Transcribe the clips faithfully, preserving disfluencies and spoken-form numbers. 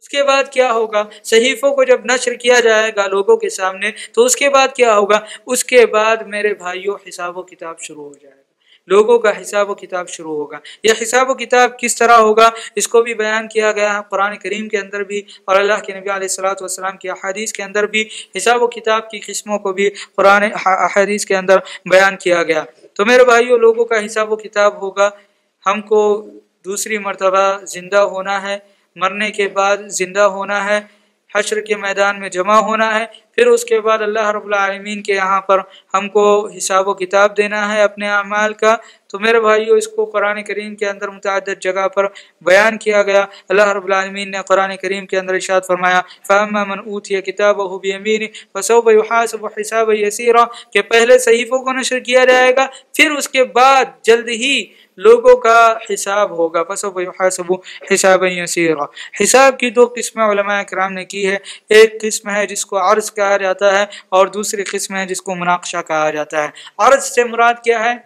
اس کے بعد کیا ہوگا؟ صحیفوں کو جب نشر کیا جائے گا لوگوں کے سامنے تو اس کے بعد کیا ہوگا؟ اس کے بعد میرے بھائیوں حساب و کتاب شروع ہو جائے گا، لوگوں کا حساب و کتاب شروع ہوگا۔ یہ حساب و کتاب کس طرح ہوگا اس کو بھی بیان کیا گیا ہے قرآن کریم کے اندر بھی، اور اللہ کے نبی علیہ الصلوۃ والسلام کی احادیث کے اندر بھی حساب و کتاب کی قسموں کو بھی قرآن احادیث کے اندر بیان کیا گیا۔ تو میرے بھائیوں لوگوں کا حساب و کتاب ہوگا، ہم کو دوسری مرتبہ زندہ ہونا ہے، مرنے کے بعد زندہ ہونا ہے، حشر کے میدان میں جمع ہونا ہے، پھر اس کے بعد اللہ رب العالمین کے یہاں پر ہم کو حساب و کتاب دینا ہے اپنے اعمال کا۔ تو میرے بھائیوں اس کو قرآن کریم کے اندر متعدد جگہ پر بیان کیا گیا۔ اللہ رب العالمین نے قرآن کریم کے اندر ارشاد فرمایا فَأَمَّا مَنْ أُوتِيَ كِتَابَهُ بِيَمِينِهِ فَسَوْفَ يُحَاسَبُ حِسَابًا يَسِيرًا، کہ پہلے صحیفوں کو نشر کیا جائے گا، پھر اس کے بعد جلد ہی لوگوں کا حساب ہوگا۔ فَسَوْفَ يُحَاسَبُ حِسَابًا يَسِيرًا۔ حساب کی دو قسمیں علماء کرام نے کی ہے، ایک قسم ہے جس کو عرض کہا جاتا ہے اور دوسری قسم ہے جس کو مناقشہ کہا جاتا ہے۔ عرض سے مراد کیا ہے؟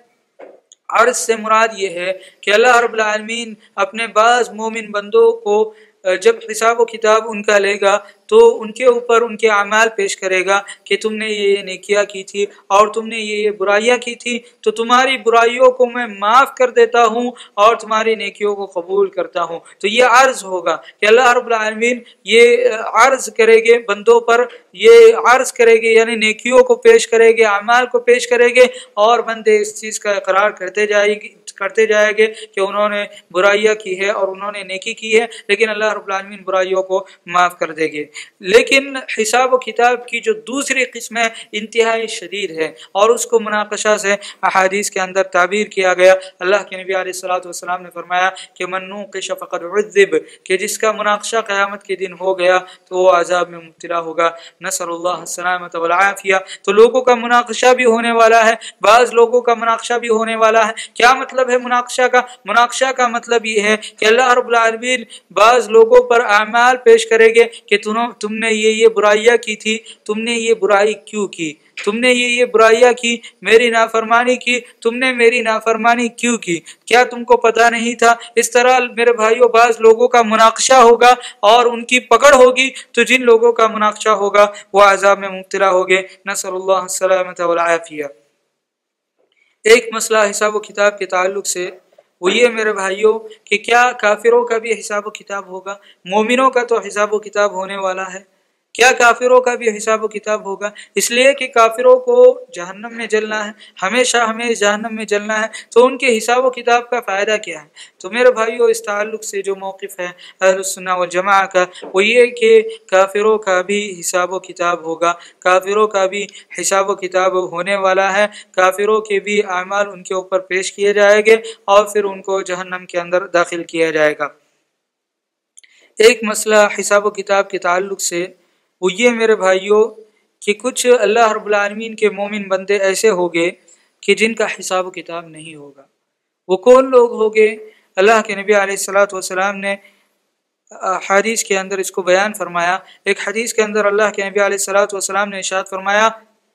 عرض سے مراد یہ ہے کہ اللہ رب العالمین اپنے بعض مومن بندوں کو جب حساب و کتاب ان کا لے گا تو ان کے اوپر ان کے اعمال پیش کرے گا کہ تم نے یہ یہ نیکیاں کی تھی اور تم نے یہ یہ برائیاں کی تھی، تو تمہاری برائیوں کو میں معاف کر دیتا ہوں اور تمہاری نیکیوں کو قبول کرتا ہوں۔ تو یہ عرض ہوگا کہ اللہ رب العالمین یہ عرض کرے گے بندوں پر، یہ عرض کرے گے یعنی نیکیوں کو پیش کرے گے، اعمال کو پیش کرے گے، اور بندے اس چیز کا اقرار کرتے جائے گی کرتے جائیں گے کہ انہوں نے برائیاں کی ہے اور انہوں نے نیکی کی ہے، لیکن اللہ رب العالمین برائیوں کو معاف کر دے گے۔ لیکن حساب و کتاب کی جو دوسری قسم ہے انتہائی شدید ہے، اور اس کو مناقشہ سے احادیث کے اندر تعبیر کیا گیا۔ اللہ کے نبی علیہ الصلوۃ والسلام نے فرمایا کہ من نوقش فقد عذب، کہ جس کا مناقشہ قیامت کے دن ہو گیا تو وہ عذاب میں مبتلا ہوگا۔ نسأل اللہ السلامۃ والعافیہ۔ تو لوگوں کا مناقشہ بھی ہونے والا ہے، بعض لوگوں کا مناقشہ بھی ہونے والا ہے۔ کیا مطلب ہے مناقشہ کا؟ مناقشہ کا مطلب یہ ہے کہ اللہ رب العالمین بعض لوگوں پر اعمال پیش کرے گے کہ تم نے یہ یہ برائیاں کی تھی، تم نے یہ برائی کیوں کی، تم نے یہ یہ برائیاں کی، میری نافرمانی کی، تم نے میری نافرمانی کیوں کی، کیا تم کو پتہ نہیں تھا؟ اس طرح میرے بھائیوں بعض لوگوں کا مناقشہ ہوگا اور ان کی پکڑ ہوگی، تو جن لوگوں کا مناقشہ ہوگا وہ عذاب میں مبتلا ہوگے۔ نسأل اللہ السلامۃ والعافیہ۔ ایک مسئلہ حساب و کتاب کے تعلق سے وہ یہ میرے بھائیوں کہ کیا کافروں کا بھی حساب و کتاب ہوگا؟ مومنوں کا تو حساب و کتاب ہونے والا ہے، کیا کافروں کا بھی حساب و کتاب ہوگا؟ اس لیے کہ کافروں کو جہنم میں جلنا ہے، ہمیشہ ہمیں جہنم میں جلنا ہے، تو ان کے حساب و کتاب کا فائدہ کیا ہے؟ تو میرے بھائیوں اس تعلق سے جو موقف ہے اہل السنہ والجماعہ کا وہ یہ کہ کافروں کا بھی حساب و کتاب ہوگا، کافروں کا بھی حساب و کتاب ہونے والا ہے، کافروں کے بھی اعمال ان کے اوپر پیش کیے جائیں گے اور پھر ان کو جہنم کے اندر داخل کیا جائے گا۔ ایک مسئلہ حساب و کتاب کے تعلق سے وہ یہ میرے بھائیوں کہ کچھ اللہ رب العالمین کے مومن بندے ایسے ہوگے کہ جن کا حساب و کتاب نہیں ہوگا۔ وہ کون لوگ ہوگے؟ اللہ کے نبی علیہ الصلوۃ والسلام نے حدیث کے اندر اس کو بیان فرمایا۔ ایک حدیث کے اندر اللہ کے نبی علیہ الصلوۃ والسلام نے ارشاد فرمایا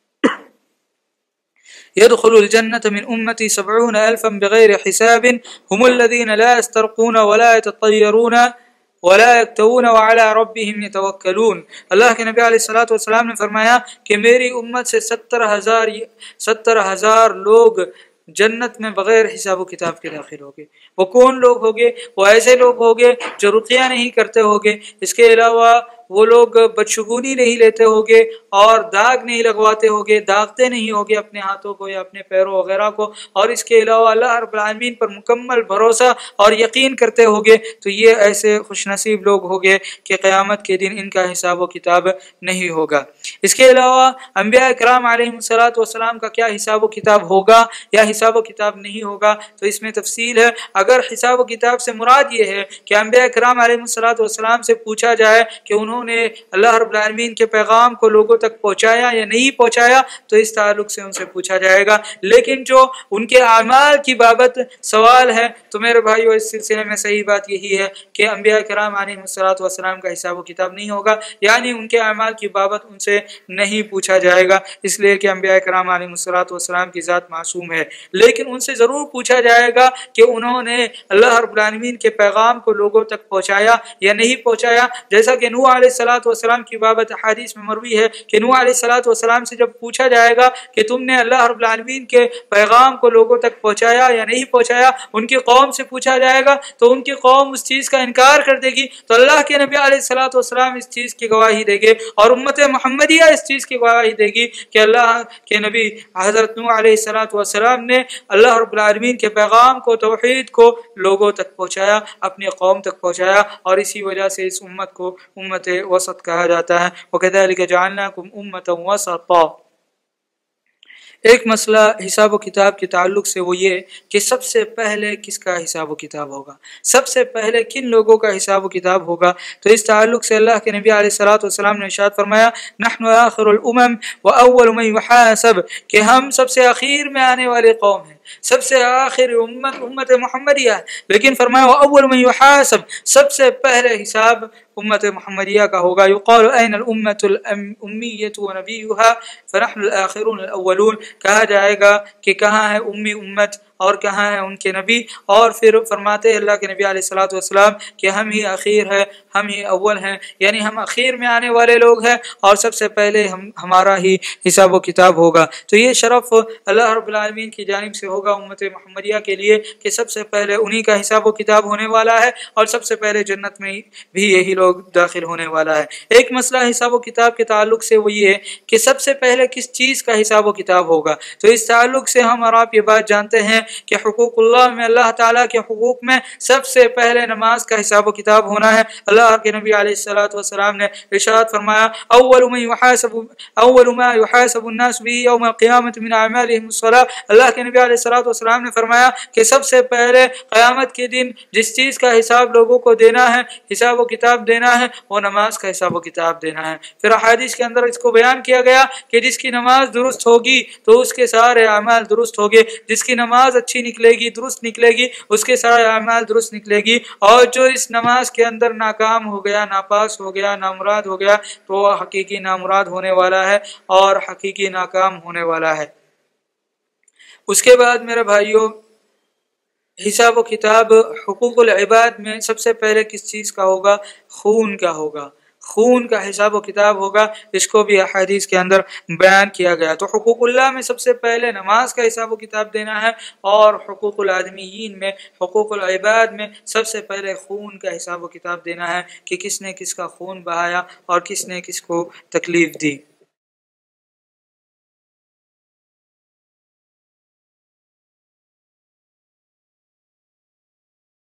يدخل الجنة من أمتي سبعون ألفا بغير حساب هم الذين لا يسترقون ولا يتطيرون ولا يكتوون وعلى ربهم يتوكلون۔ اللہ کے نبی علیہ الصلوۃ والسلام نے فرمایا کہ میری امت سے ستر ہزار ستر ہزار لوگ جنت میں بغیر حساب و کتاب کے داخل ہوگے۔ وہ کون لوگ ہوگے؟ وہ ایسے لوگ ہوگے جو رقیہ نہیں کرتے ہوگے، اس کے علاوہ وہ لوگ بدشگونی نہیں لیتے ہوگے اور داغ نہیں لگواتے ہوگے، داغتے نہیں ہوگے اپنے ہاتھوں کو یا اپنے پیروں وغیرہ کو، اور اس کے علاوہ اللہ رب العالمین پر مکمل بھروسہ اور یقین کرتے ہوگے۔ تو یہ ایسے خوش نصیب لوگ ہوگے کہ قیامت کے دن ان کا حساب و کتاب نہیں ہوگا۔ اس کے علاوہ انبیاء کرام علیہم الصلوۃ والسلام کا کیا حساب و کتاب ہوگا یا حساب و کتاب نہیں ہوگا؟ تو اس میں تفصیل ہے۔ اگر حساب و کتاب سے مراد یہ ہے کہ انبیاء کرام علیہم الصلوۃ والسلام سے پوچھا جائے کہ انہوں انہوں نے اللہ رب العالمین کے پیغام کو لوگوں تک پہنچایا یا نہیں پہنچایا تو اس تعلق سے ان سے پوچھا جائے گا. لیکن جو ان کے اعمال کی بابت سوال ہے تو میرے بھائیو اس سلسلے میں صحیح بات یہی ہے کہ انبیاء کرام علیہ الصلوۃ والسلام کا حساب و کتاب نہیں ہوگا، یعنی ان کے اعمال کی بابت ان سے نہیں پوچھا جائے گا، اس لیے کہ انبیاء کرام علیہ الصلوۃ والسلام کی ذات معصوم ہے. لیکن ان سے ضرور پوچھا جائے گا کہ انہوں نے اللہ رب العالمین کے پیغام کو لوگوں تک پہنچایا یا نہیں پہنچایا. جیسا کہ نوح علیہ الصلوۃ والسلام کی بابت حدیث میں مروی ہے کہ نوح علیہ الصلوۃ والسلام سے جب پوچھا جائے گا کہ تم نے اللہ رب العالمین کے پیغام کو لوگوں تک پہنچایا یا نہیں پہنچایا، ان کی قوم سے پوچھا جائے گا تو ان کی قوم اس چیز کا انکار کر دے گی، تو اللہ کے نبی علیہ الصلوۃ والسلام اس چیز کی گواہی دے گے اور امت محمدیہ اس چیز کی گواہی دے گی کہ اللہ کے نبی حضرت نوح علیہ الصلوۃ والسلام نے اللہ رب العالمین کے پیغام کو، توحید کو لوگوں تک پہنچایا، اپنی قوم تک پہنچایا، اور اسی وجہ سے اس امت کو امت وسط کہا جاتا ہے. وَكَذَلِكَ جَعَلْنَاكُمْ أُمَّةً وَسَطًا. ایک مسئلہ حساب و کتاب کے تعلق سے وہ یہ کہ سب سے پہلے کس کا حساب و کتاب ہوگا، سب سے پہلے کن لوگوں کا حساب و کتاب ہوگا. تو اس تعلق سے اللہ کے نبی علیہ الصلوۃ والسلام نے ارشاد فرمایا نحن آخر الامم واول من يحاسب، کہ ہم سب سے اخیر میں آنے والے قوم ہیں، سب سے آخر امت امت محمدیہ، لیکن فرمایا واول من يحاسب، سب سے پہلے حساب امت محمدیہ کا ہوگا. یقال این الامت الامیۃ ونبیها فنحن الاخرون الاولون، کہا جائے گا کہ کہاں ہے امی امت اور کہاں ہے ان کے نبی، اور پھر فرماتے ہیں اللہ کے نبی علیہ الصلوۃ والسلام کہ ہم ہی اخیر ہے، ہم ہی اول ہیں، یعنی ہم اخیر میں آنے والے لوگ ہیں اور سب سے پہلے ہم ہمارا ہی حساب و کتاب ہوگا. تو یہ شرف اللہ رب العالمین کی جانب سے ہوگا امت محمدیہ کے لیے کہ سب سے پہلے انہی کا حساب و کتاب ہونے والا ہے اور سب سے پہلے جنت میں بھی یہی لوگ داخل ہونے والا ہے. ایک مسئلہ حساب و کتاب کے تعلق سے وہ یہ ہے کہ سب سے پہلے کس چیز کا حساب و کتاب ہوگا. تو اس تعلق سے ہم اور آپ یہ بات جانتے ہیں کہ حقوق اللہ میں، اللہ تعالیٰ کے حقوق میں سب سے پہلے نماز کا حساب و کتاب ہونا ہے. اللہ کے نبی علیہ الصلوۃ والسلام نے ارشاد فرمایا اول من يحاسب اول ما يحاسب الناس به يوم القيامه من اعمالهم الصلاة. اللہ کے نبی علیہ الصلوۃ والسلام نے فرمایا کہ سب سے پہلے قیامت کے دن جس چیز کا حساب لوگوں کو دینا ہے، حساب و کتاب دینا ہے، وہ نماز کا حساب و کتاب دینا ہے. پھر احادیث کے اندر اس کو بیان کیا گیا کہ جس کی نماز درست ہوگی تو اس کے سارے اعمال درست ہوگے، جس کی نماز اچھی نکلے گی، درست نکلے گی، اس کے سارے اعمال درست نکلے گی، اور جو اس نماز کے اندر ناکام ہو گیا، ناپاس ہو گیا، نامراد ہو گیا تو وہ حقیقی نامراد ہونے والا ہے اور حقیقی ناکام ہونے والا ہے. اس کے بعد میرے بھائیوں حساب و کتاب حقوق العباد میں سب سے پہلے کس چیز کا ہوگا؟ خون کا ہوگا، خون کا حساب و کتاب ہوگا. اس کو بھی احادیث کے اندر بیان کیا گیا. تو حقوق اللہ میں سب سے پہلے نماز کا حساب و کتاب دینا ہے، اور حقوق الآدمیین میں، حقوق العباد میں سب سے پہلے خون کا حساب و کتاب دینا ہے کہ کس نے کس کا خون بہایا اور کس نے کس کو تکلیف دی.